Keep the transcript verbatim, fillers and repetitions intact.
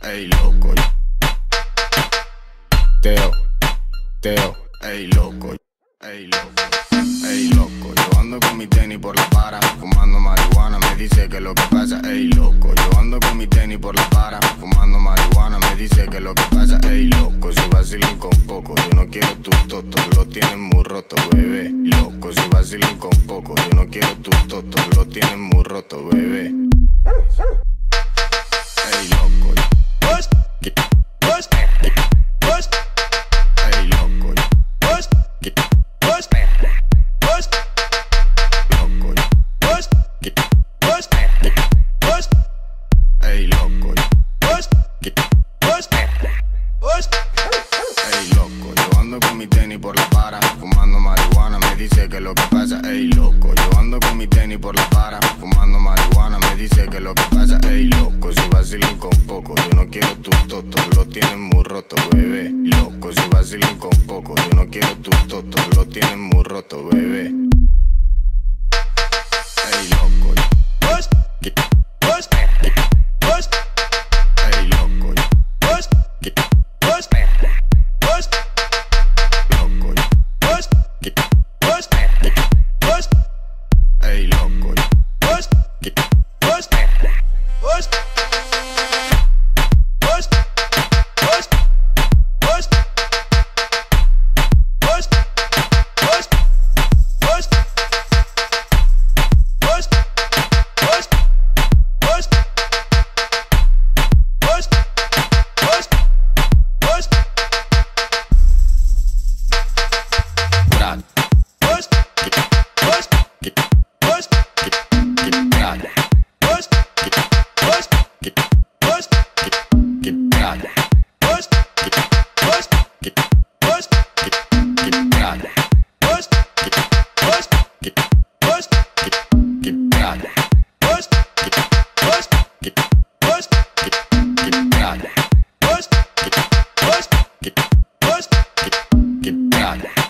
ey loco. Teo, Teo, ey loco, ey loco, ey loco. Yo ando con mi tenis por la para, fumando marihuana, me dice que lo que pasa, ey loco. Yo ando con mi tenis por la para, fumando marihuana, me dice que lo que pasa, ey loco. Si vacilan con poco, yo no quiero tus totos, lo tienen muy roto, bebé. Loco, si vacilan con poco, yo no quiero tus totos, lo tienen muy roto, bebé. Ey loco. Ey loco. Ey loco. Ey loco, yo ando con mi tenis por la para, fumando marihuana, me dice que lo que pasa, ey loco. Yo ando con mi tenis por la para, fumando marihuana, me dice que lo que pasa, ey loco. Si vacilan con poco, yo no quiero tus totos, lo tienen muy roto, bebé. Loco, si vacilan con poco, yo no quiero tus totos, lo tienen muy roto, bebé. Ey loco. Ey loco. Ey loco. Get